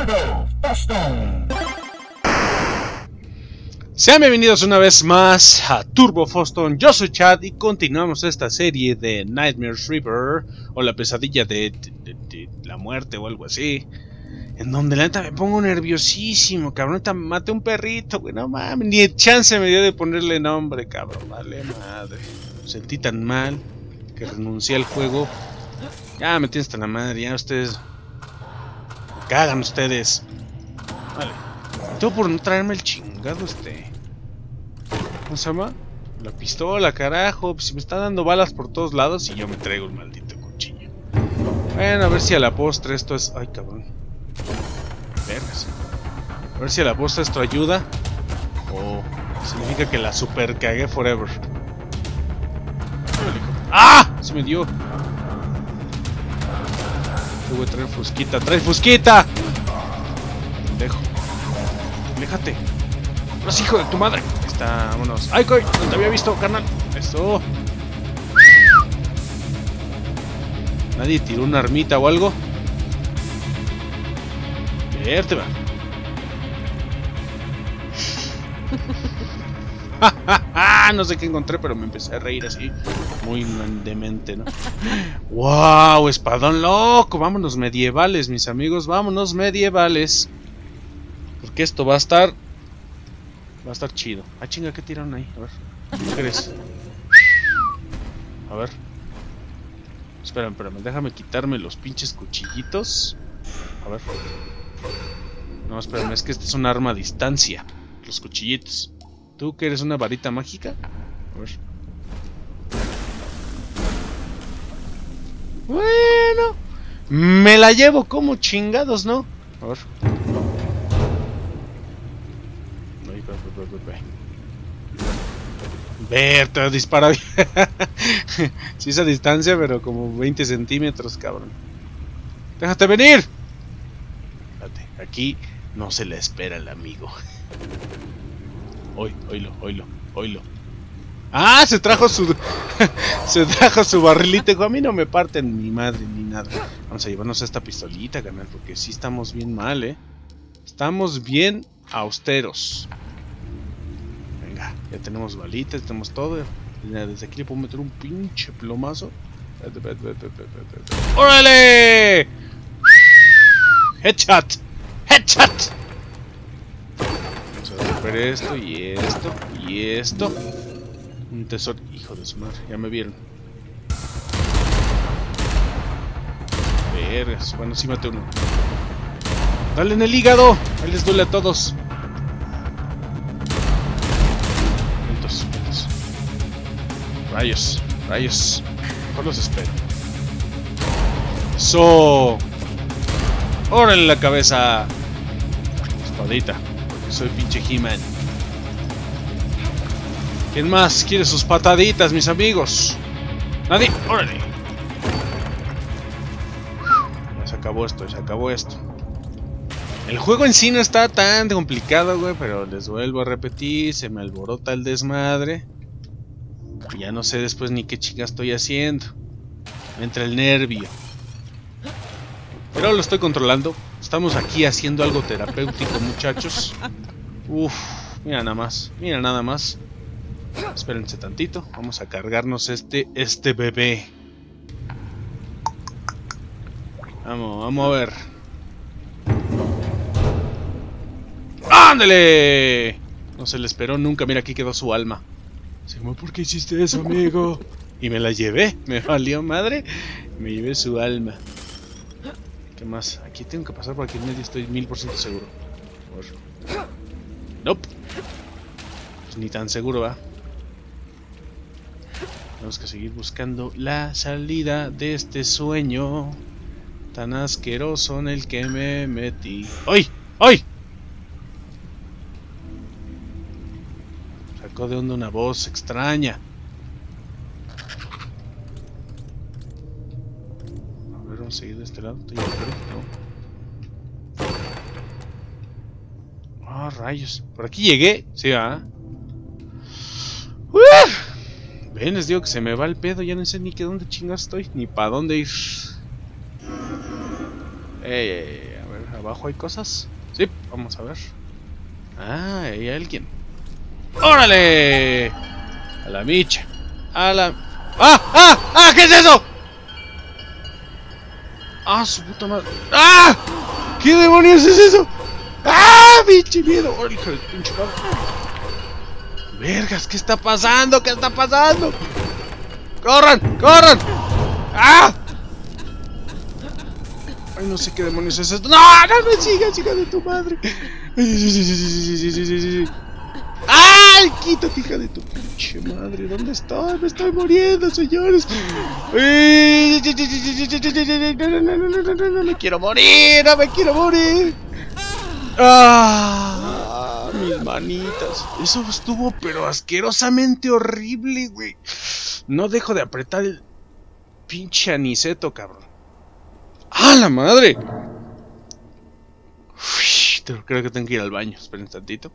Turbo Foston. Sean bienvenidos una vez más a Turbo Foston. Yo soy Chad y continuamos esta serie de Nightmares River, o la pesadilla de la muerte o algo así, en donde la neta me pongo nerviosísimo, cabrón. Neta, maté un perrito, güey, no mames, ni chance me dio de ponerle nombre, cabrón. Vale madre, me sentí tan mal que renuncié al juego. Ya me tienes hasta la madre, ya ustedes me cagan ustedes. Vale, todo por no traerme el chingado ¿cómo se llama? La pistola, carajo. Pues si me está dando balas por todos lados y yo me traigo el maldito cuchillo. Bueno, a ver si a la postre esto es... Ay, cabrón. Vergas. A ver si a la postre esto ayuda. O significa que la super cagué forever. ¡Ah! Se me dio. Te voy a traer fusquita. ¡Trae fusquita! Pendejo. Aléjate. No es hijo de tu madre. Ahí está, vámonos. ¡Ay, coy! No te había visto, carnal. Eso. ¿Nadie tiró una armita o algo? Vértebra. No sé qué encontré, pero me empecé a reír así. Muy demente, ¿no? ¡Wow! Espadón loco. Vámonos medievales, mis amigos. Vámonos medievales. Porque esto va a estar chido. Ah, chinga, ¿qué tiraron ahí? A ver. ¿Qué crees? A ver. Espérame, déjame quitarme los pinches cuchillitos. A ver. No, espérame, es que este es un arma a distancia. Los cuchillitos. ¿Tú que eres una varita mágica? A ver. Bueno. Me la llevo como chingados, ¿no? A ver. Ver, te dispara. Sí, es a distancia, pero como 20 centímetros, cabrón. ¡Déjate venir! Espérate, aquí no se le espera el amigo. Oílo. ¡Ah! Se trajo su... se trajo su barrilito. Dijo, a mí no me parten ni madre ni nada. Vamos a llevarnos esta pistolita, carnal, porque sí estamos bien mal, Estamos bien austeros. Venga, ya tenemos balitas, tenemos todo. Desde aquí le puedo meter un pinche plomazo. ¡Órale! ¡Headshot! Vamos a romper esto y esto y esto. Un tesoro. Hijo de su madre, ya me vieron. Vergas. Bueno, sí maté uno. ¡Dale en el hígado! Ahí les duele a todos. Vientos. Rayos. Mejor los espero. ¡Eso! ¡Órale la cabeza! Espadita. Porque soy pinche He-Man. ¿Quién más quiere sus pataditas, mis amigos? ¡Nadie! ¡Órale! Ya se acabó esto. El juego en sí no está tan complicado, güey, pero les vuelvo a repetir, se me alborota el desmadre. Y ya no sé después ni qué chica estoy haciendo. Me entra el nervio. Pero lo estoy controlando. Estamos aquí haciendo algo terapéutico, muchachos. Uf, mira nada más. Espérense tantito. Vamos a cargarnos este bebé. Vamos a ver. ¡Ándale! No se le esperó nunca. Mira, aquí quedó su alma. Así como, ¿por qué hiciste eso, amigo? Y me la llevé. Me valió madre. Me llevé su alma. ¿Qué más? Aquí tengo que pasar por aquí en medio. Estoy 1000% seguro. Nope. Pues ni tan seguro, va. Tenemos que seguir buscando la salida de este sueño tan asqueroso en el que me metí. ¡Ay! Sacó de onda una voz extraña. A ver, vamos a seguir de este lado. No. Ah, rayos. Por aquí llegué. Sí, Ven, les digo que se me va el pedo. Ya no sé ni que dónde chingados estoy. Ni para dónde ir. A ¿Abajo hay cosas? Sí, vamos a ver. Ah, hay alguien. ¡Órale! A la micha. A la... ¡Ah! ¡Ah! ¡Ah! ¿Qué es eso? ¡Ah, su puta madre! ¡Ah! ¿Qué demonios es eso? ¡Ah! ¡Pinche miedo! ¡Oh, hijo de pinche madre! ¡Vergas! ¿Qué está pasando? ¿Qué está pasando? ¡Corran! ¡Corran! ¡Ah! Ay, no sé qué demonios es esto. ¡No! ¡No me sigas, hija de tu madre! ¡Ay! ¡Quítate, hija de tu pinche madre! ¿Dónde estoy? ¡Me estoy muriendo, señores! ¡No me quiero morir! ¡No me quiero morir! ¡Ah! Mis manitas. Eso estuvo pero asquerosamente horrible, güey. No dejo de apretar el pinche aniceto, cabrón. ¡Ah, la madre! Uy, creo que tengo que ir al baño. Esperen un tantito.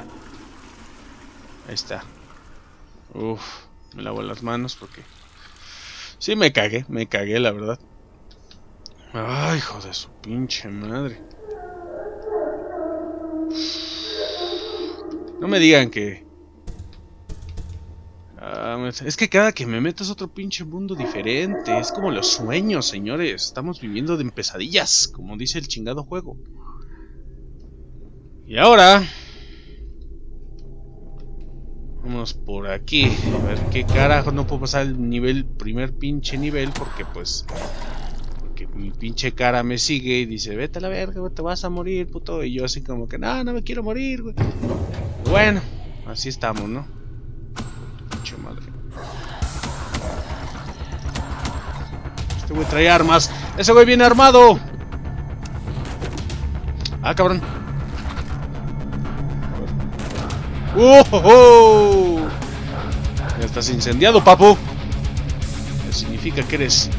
Ahí está. Uf, me lavo las manos porque... Sí, me cagué, la verdad. Ay, hijo de su pinche madre. No me digan que... es que cada que me meto es otro pinche mundo diferente. Es como los sueños, señores. Estamos viviendo en pesadillas, como dice el chingado juego. Y ahora... Vamos por aquí. A ver qué carajo. No puedo pasar el nivel, primer pinche nivel, porque pues... Porque mi pinche cara me sigue y dice, vete a la verga, güey, te vas a morir, puto. Y yo así como que, no, no me quiero morir, güey. Bueno, así estamos, ¿no? Pinche madre. Este güey trae armas. Ese güey viene armado. Ah, cabrón. ¡Oh! Ya estás incendiado, papu. Eso significa que eres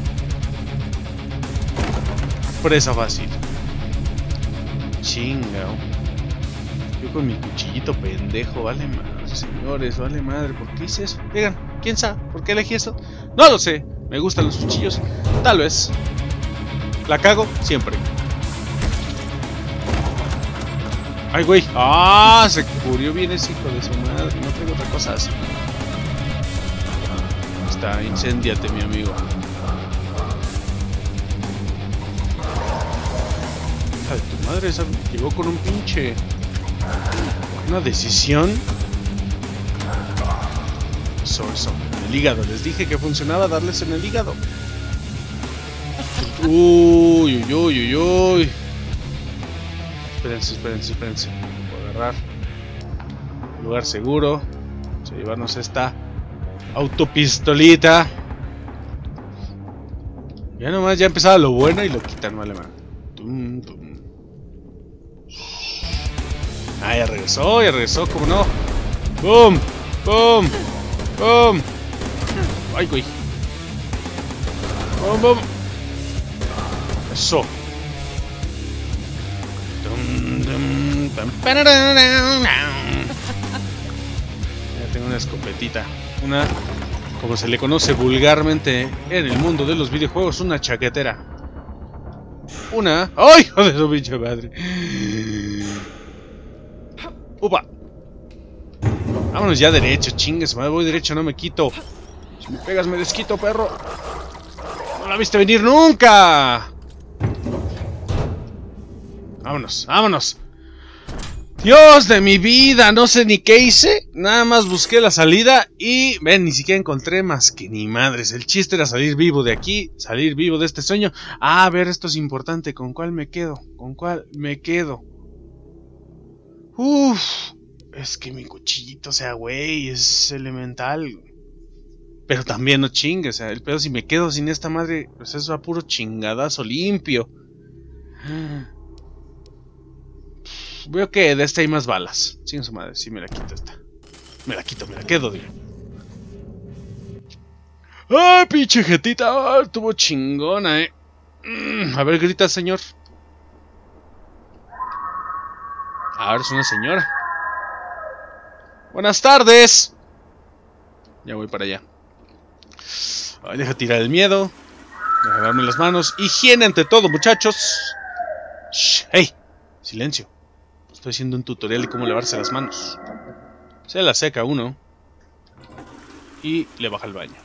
presa fácil. Chingao. Yo con mi cuchillito pendejo, vale madre, señores, vale madre. ¿Por qué hice eso? Digan, ¿quién sabe? ¿Por qué elegí eso? No lo sé. Me gustan los cuchillos. Tal vez. La cago siempre. Ay, güey. Ah, se murió bien ese hijo de su madre. No tengo otra cosa así. Está, incéndiate, mi amigo. Hija de tu madre, esa llegó con un pinche... Una decisión. Eso. El hígado. Les dije que funcionaba darles en el hígado. Uy. Espérense. Voy a agarrar un lugar seguro. Vamos a llevarnos esta autopistolita. Ya nomás, ya empezaba lo bueno y lo quitan, vale, man. Ah, ya regresó, como no. ¡Bum! ¡Ay, güey! ¡Bum! Eso. Ya tengo una escopetita. Una, como se le conoce vulgarmente en el mundo de los videojuegos, una chaquetera. Una... ¡Ay, hijo de su pinche madre! ¡Upa! Vámonos ya derecho, chingues, madre, voy derecho, no me quito. Si me pegas me desquito, perro. No la viste venir nunca. Vámonos. Dios de mi vida, no sé ni qué hice. Nada más busqué la salida y... Ven, ni siquiera encontré más que ni madres. El chiste era salir vivo de aquí, salir vivo de este sueño. Ah, a ver, esto es importante. ¿Con cuál me quedo? Uff, es que mi cuchillito, o sea, güey, es elemental. Pero también no chingue, o sea, el pedo si me quedo sin esta madre, pues eso a puro chingadazo limpio. Veo que de esta hay más balas. Sin su madre, sí me la quito esta. Me la quedo, digo. ¡Ah, pinche jetita! ¡Ah, estuvo chingona, A ver, grita, señor. Ahora es una señora. Buenas tardes. Ya voy para allá. Ay, deja tirar el miedo. Deja darme las manos. Higiene ante todo, muchachos. Shh, hey, Silencio. Estoy haciendo un tutorial de cómo lavarse las manos. Se la seca uno. Y le baja el baño.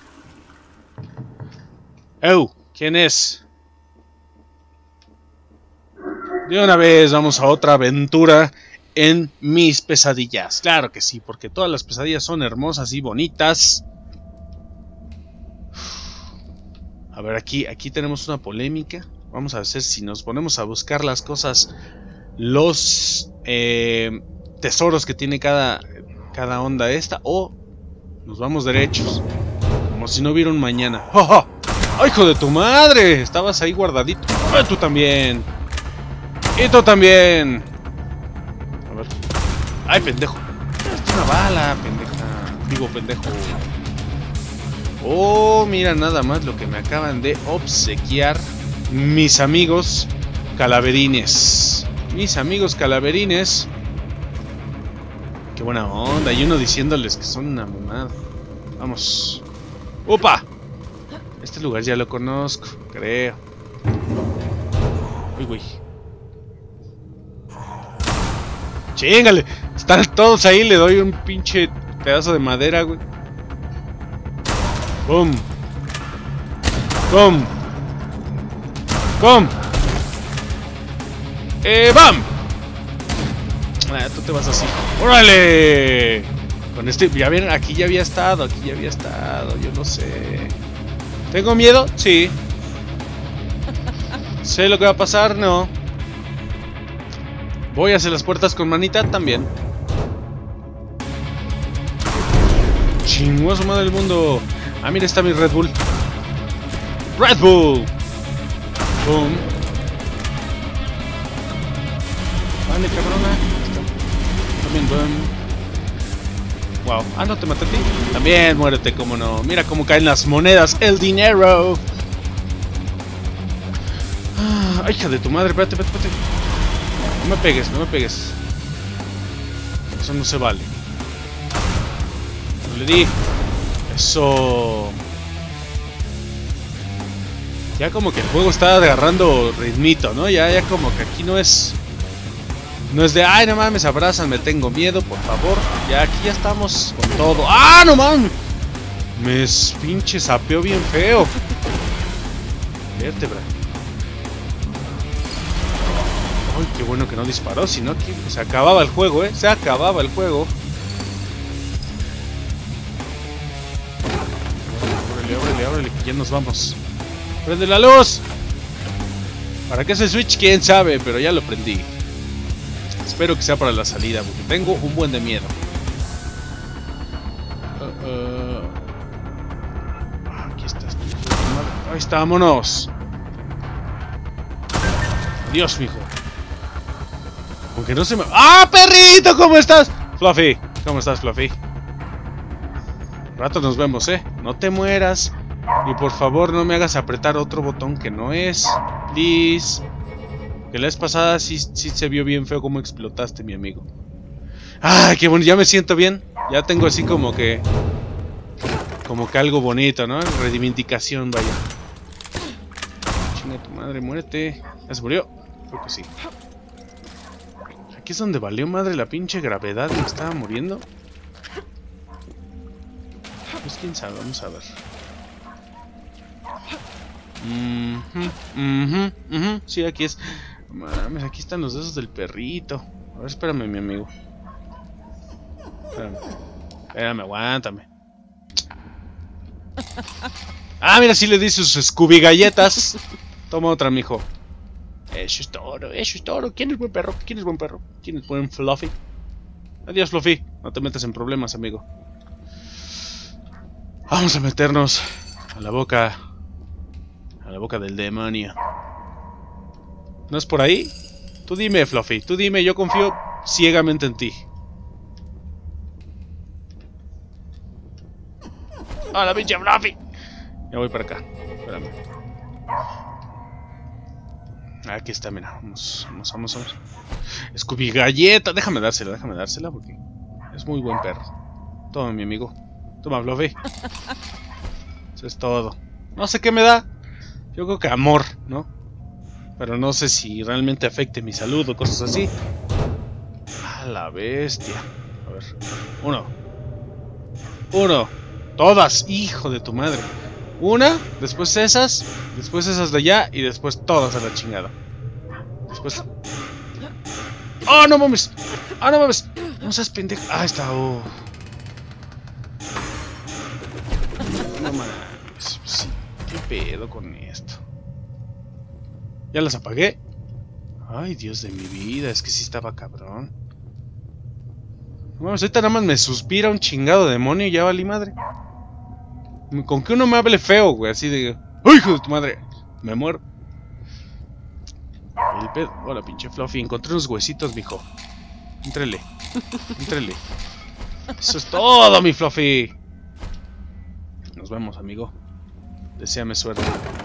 ¡Ew! ¿Quién es? De una vez vamos a otra aventura en mis pesadillas. Claro que sí, porque todas las pesadillas son hermosas y bonitas. A ver, aquí tenemos una polémica. Vamos a ver si nos ponemos a buscar las cosas, los tesoros que tiene cada onda esta, o nos vamos derechos, como si no hubiera un mañana. ¡Oh, oh! ¡Ay, hijo de tu madre! Estabas ahí guardadito. ¡Ah, tú también! ¡Y tú también! A ver. ¡Ay, pendejo! Es una bala, pendeja. Digo, pendejo. Oh, mira nada más lo que me acaban de obsequiar mis amigos calaverines. Mis amigos calaverines. Qué buena onda. Y uno diciéndoles que son una mamada. Vamos. ¡Opa! Este lugar ya lo conozco, creo. Uy, güey. ¡Chíngale! Están todos ahí, le doy un pinche pedazo de madera, güey. ¡Bum! ¡Bum! ¡Bum! ¡Bam! Ah, tú te vas así. ¡Órale! Con este... Ya vieron, aquí ya había estado, yo no sé. ¿Tengo miedo? Sí. ¿Sé lo que va a pasar? No. ¿Voy hacia las puertas con manita? También. Chinguazo madre del mundo. Ah, mira, está mi Red Bull. ¡Red Bull! ¡Boom! Vale, cabrona. También, boom. Wow. Ah, ¿no te maté a ti? También muérete, cómo no. Mira cómo caen las monedas, el dinero. Ah, hija de tu madre, espérate. No me pegues. Eso no se vale. No le di. Eso. Ya como que el juego está agarrando ritmito, ¿no? Ya como que aquí no es de, ay, no mames, abrazan, me tengo miedo, por favor. Ya aquí ya estamos con todo. ¡Ah, no mames! Me pinche sapeó bien feo. Vértebra. Ay, qué bueno que no disparó, si no aquí se acababa el juego, se acababa el juego. Ábrele, que ya nos vamos. ¡Prende la luz! ¿Para qué es el switch? Quién sabe, pero ya lo prendí. Espero que sea para la salida, porque tengo un buen de miedo. Aquí estás. Ahí está, vámonos. Dios, mijo. Aunque no se me... ¡Ah, perrito! ¿Cómo estás? Fluffy. ¿Cómo estás, Fluffy? Rato nos vemos, No te mueras. Y por favor no me hagas apretar otro botón que no es. Please. Que la vez pasada sí se vio bien feo cómo explotaste, mi amigo. ¡Ay, qué bonito! Ya me siento bien. Ya tengo así como que algo bonito, ¿no? Reivindicación, vaya. Chinga tu madre, muérete. ¿Ya se murió? Creo que sí. Aquí es donde valió madre la pinche gravedad. Me estaba muriendo. Pues quién sabe, vamos a ver. Sí, aquí es. Mames, aquí están los dedos del perrito. A ver, espérame, mi amigo. Espérame, aguántame. Ah, mira, sí le di sus Scooby galletas. Toma otra, mijo. Eso es todo. ¿Quién es buen perro? ¿Quién es buen Fluffy? Adiós, Fluffy. No te metas en problemas, amigo. Vamos a meternos a la boca del demonio. ¿No es por ahí? Tú dime, Fluffy, tú dime, yo confío ciegamente en ti. ¡Hola, pinche Fluffy! Ya voy para acá, espérame. Aquí está, mira, vamos. Scooby galleta, déjame dársela porque es muy buen perro. Toma, mi amigo. Toma, Fluffy. Eso es todo. No sé qué me da. Yo creo que amor, ¿no? Pero no sé si realmente afecte mi salud o cosas así. A la bestia. A ver. Uno. Todas. Hijo de tu madre. Una. Después esas de allá. Y después todas a la chingada. Después... ¡Oh, no mames! ¡Ah, no mames! No seas pendejo. Ah, está. Oh. No mames. Sí. ¿Qué pedo con esto? ¿Ya las apagué? Ay, Dios de mi vida. Es que sí estaba cabrón. No mames, ahorita nada más me suspira un chingado demonio y ya valí madre. Con que uno me hable feo, güey. Así de... ¡Ay, hijo de tu madre! Me muero. El pedo. Hola, pinche Fluffy. Encontré unos huesitos, mijo. Entrele. Eso es todo, mi Fluffy. Nos vemos, amigo. Deséame suerte.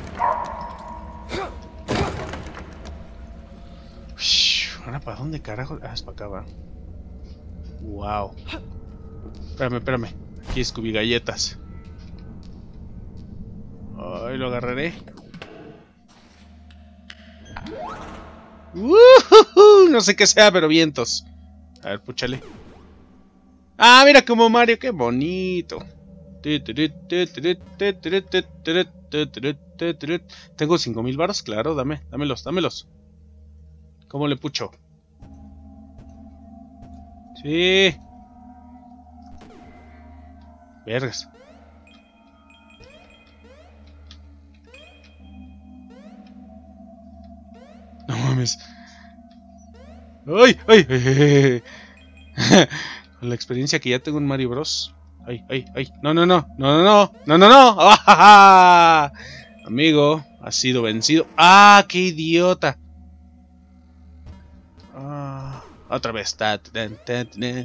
¿Ahora para dónde carajo? Ah, es para acá, va. Wow. Espérame. Aquí Scooby galletas. Ay, lo agarraré. No sé qué sea, pero vientos. A ver, púchale. Ah, mira como Mario, qué bonito. Tengo 5000 varos, claro, dámelos. ¿Cómo le pucho? Sí. Vergas. No mames. ¡Ay! Con la experiencia que ya tengo en Mario Bros. ¡Ay! No. ¡Ah! Amigo, has sido vencido. ¡Ah, qué idiota! Otra vez. Eso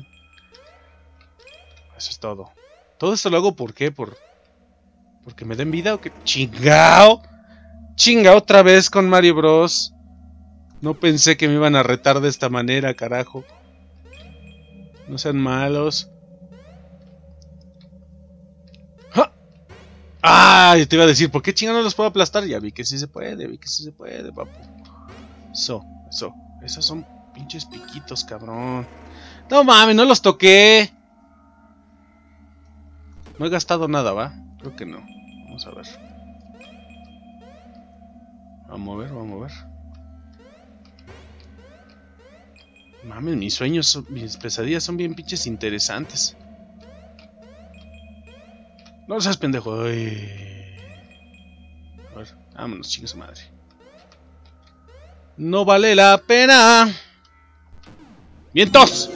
es todo. Todo esto lo hago ¿por qué? ¿Porque me den vida o qué? ¡Chingao! ¡Chinga otra vez con Mario Bros! No pensé que me iban a retar de esta manera, carajo. No sean malos. ¡Ja! ¡Ah! Yo te iba a decir, ¿por qué chingados no los puedo aplastar? Ya vi que sí se puede, papu. Eso. Esos son pinches piquitos, cabrón. No mames, no los toqué. No he gastado nada, ¿va? Creo que no. Vamos a ver. Vamos a ver. Mames, mis pesadillas son bien pinches interesantes. No seas pendejo. Ay. A ver, vámonos, chinga su madre. No vale la pena. ¡Vientos!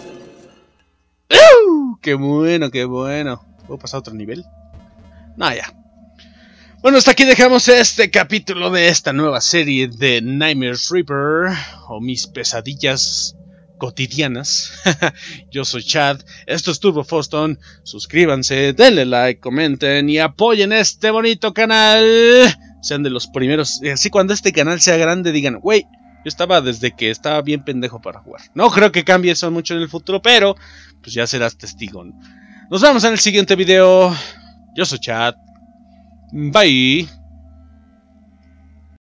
¡Qué bueno! ¿Puedo pasar a otro nivel? No, ya. Bueno, hasta aquí dejamos este capítulo de esta nueva serie de Nightmares Reaper. O mis pesadillas cotidianas. Yo soy Chad, esto es Turbo Foston. Suscríbanse, denle like, comenten y apoyen este bonito canal. Sean de los primeros. Así cuando este canal sea grande digan, güey, yo estaba desde que estaba bien pendejo para jugar. No creo que cambie eso mucho en el futuro, pero pues ya serás testigo. Nos vemos en el siguiente video. Yo soy Chad. Bye.